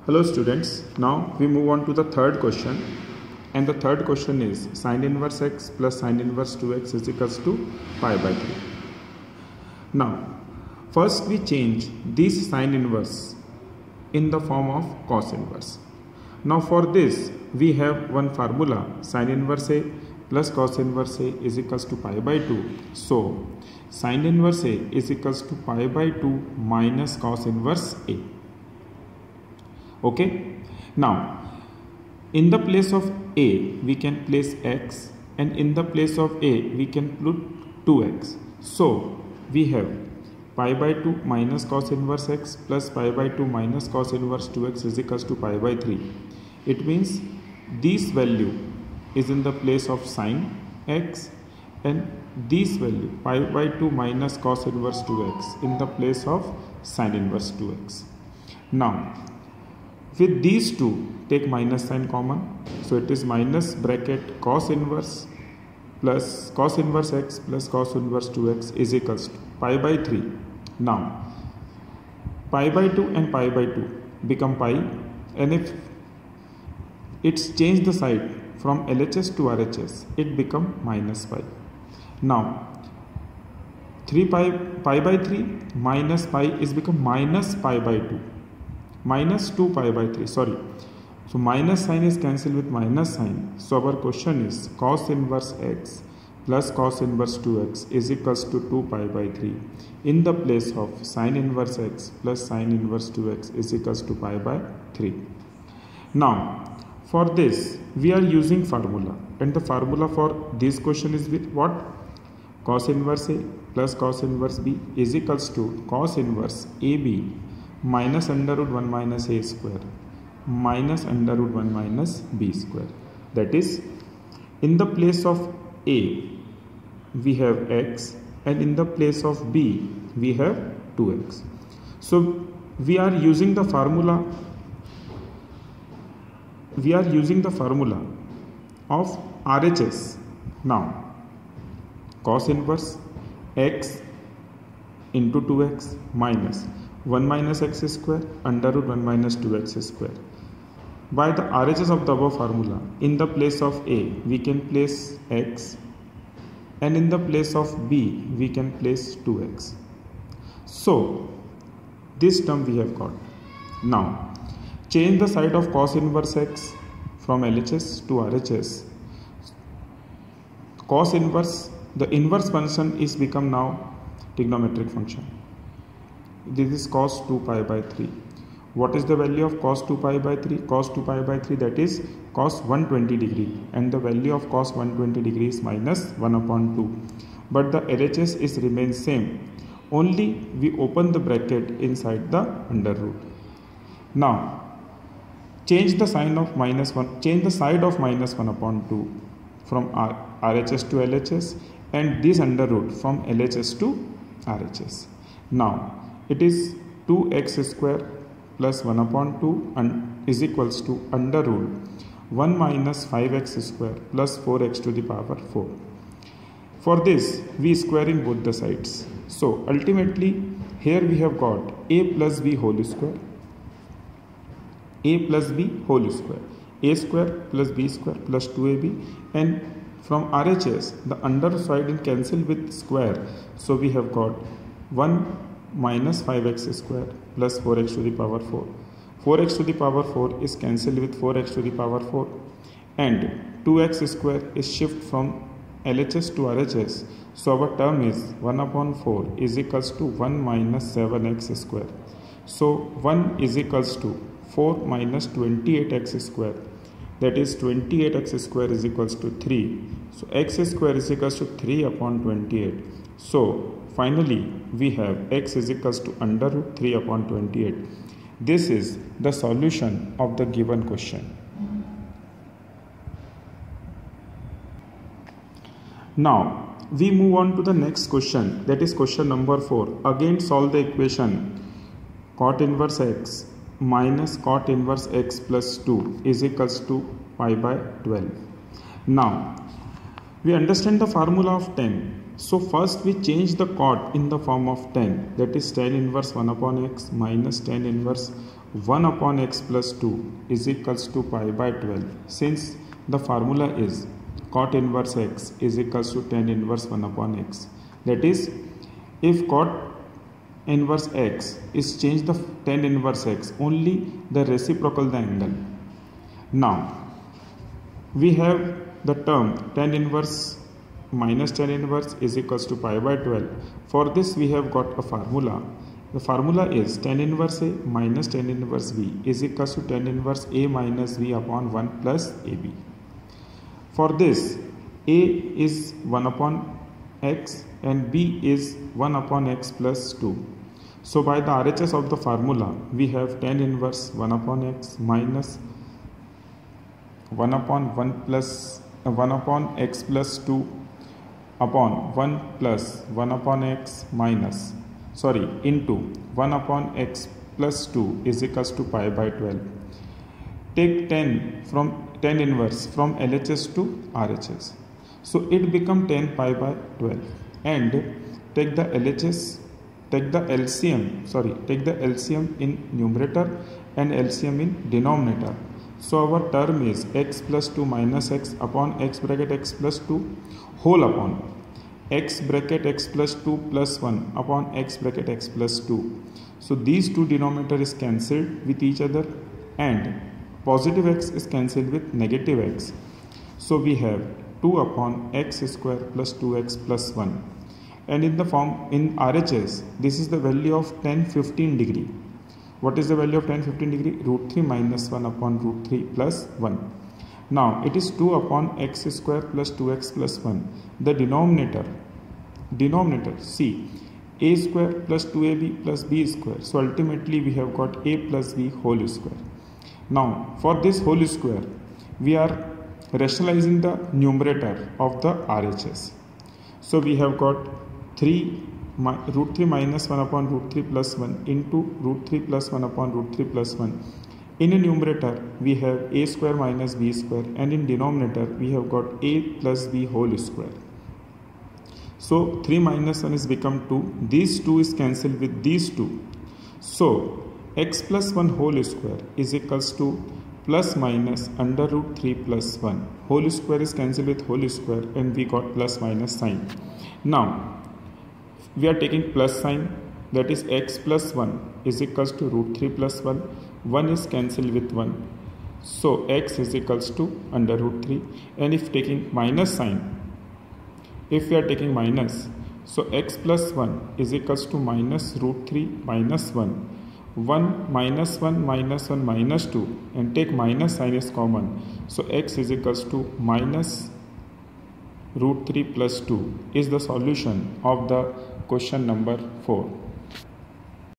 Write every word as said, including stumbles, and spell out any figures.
Hello students, now we move on to the third question, and the third question is sin inverse x plus sin inverse two x is equals to pi by three. Now first we change this sin inverse in the form of cos inverse. Now for this we have one formula, sin inverse a plus cos inverse a is equals to pi by two. So sin inverse a is equals to pi by two minus cos inverse a. Okay, now in the place of a we can place x, and in the place of a we can put two x. So we have pi by two minus cos inverse x plus pi by two minus cos inverse two x is equals to pi by three. It means this value is in the place of sin x, and this value pi by two minus cos inverse two x in the place of sin inverse two x. Now with these two, take minus sign common. So it is minus bracket cos inverse plus cos inverse x plus cos inverse two x is equals to pi by three. Now pi by two and pi by two become pi, and if it's changed the side from L H S to R H S, it become minus pi. Now three pi, pi by three minus pi is become minus pi by two. Minus two pi by three, sorry. So minus sign is cancelled with minus sign. So our question is cos inverse x plus cos inverse two x is equals to two pi by three in the place of sin inverse x plus sin inverse two x is equals to pi by three. Now for this we are using formula, and the formula for this question is with what? Cos inverse a plus cos inverse b is equals to cos inverse ab minus under root one minus a square minus under root one minus b square. That is, in the place of a we have x, and in the place of b we have two x. So we are using the formula we are using the formula of R H S. Now cos inverse x into two x minus one minus x square under root one minus two x square. By the R H S of the above formula, in the place of a we can place x, and in the place of b we can place two x. So this term we have got. Now change the side of cos inverse x from L H S to R H S. Cos inverse, the inverse function is become now trigonometric function. This is cos two pi by three. What is the value of cos two pi by three? Cos two pi by three, that is cos one hundred twenty degree, and the value of cos one hundred twenty degree is minus one upon two. But the L H S is remains same, only we open the bracket inside the under root. Now change the sign of minus one, change the side of minus one upon two from R H S to L H S, and this under root from L H S to R H S. Now it is two x square plus one upon two and is equals to under root one minus five x square plus four x to the power four. For this we squaring both the sides. So ultimately here we have got a plus b whole square, a plus b whole square, a square plus b square plus two a b, and from R H S the under side is cancelled with square. So we have got one minus five x square plus four x to the power four. four x to the power four is cancelled with four x to the power four, and two x square is shift from L H S to R H S. So our term is one upon four is equals to one minus seven x square. So one is equals to four minus twenty-eight x square, that is twenty-eight x square is equals to three. So x square is equals to three upon twenty-eight. So finally we have x is equals to under root three upon twenty-eight. This is the solution of the given question. Now we move on to the next question, that is question number four. Again solve the equation cot inverse x minus cot inverse x plus two is equals to pi by twelve. Now we understand the formula of tan. So first we change the cot in the form of tan, that is tan inverse one upon x minus tan inverse one upon x plus two is equals to pi by twelve, since the formula is cot inverse x is equals to tan inverse one upon x. That is, if cot inverse x is changed the tan inverse x, only the reciprocal the angle. Now we have the term tan inverse minus tan inverse is equals to pi by twelve. For this we have got a formula. The formula is tan inverse A minus tan inverse B is equals to tan inverse A minus B upon one plus A B. For this, A is one upon x and B is one upon x plus two. So by the R H S of the formula, we have tan inverse one upon x minus one upon one plus uh, one upon x plus two upon one plus one upon x minus sorry into one upon x plus two is equals to pi by twelve. Take tan from tan inverse from L H S to R H S, so it become tan pi by twelve, and take the L H S take the L C M sorry take the L C M in numerator and L C M in denominator. So our term is x plus two minus x upon x bracket x plus two whole upon x bracket x plus two plus one upon x bracket x plus two. So these two denominator is cancelled with each other and positive x is cancelled with negative x. So we have two upon x square plus two x plus one. And in the form in R H S, this is the value of tan fifteen degree. What is the value of tan fifteen degree? Root three minus one upon root three plus one. Now it is two upon x square plus two x plus one. The denominator, denominator, see, a square plus two a b plus b square. So ultimately we have got a plus b whole square. Now for this whole square, we are rationalizing the numerator of the R H S. So we have got three root three minus one upon root three plus one into root three plus one upon root three plus one. In a numerator we have a square minus b square, and in denominator we have got a plus b whole square. So three minus one is become two. These two is cancelled with these two. So x plus one whole square is equals to plus minus under root three plus one. Whole square is cancelled with whole square and we got plus minus sign. Now we are taking plus sign, that is x plus one is equals to root three plus one. one is cancelled with one. So x is equals to under root three. And if taking minus sign, if we are taking minus, so x plus one is equals to minus root three minus one. one minus one minus one minus two, and take minus sign is common. So x is equals to minus root three plus two is the solution of the question number four.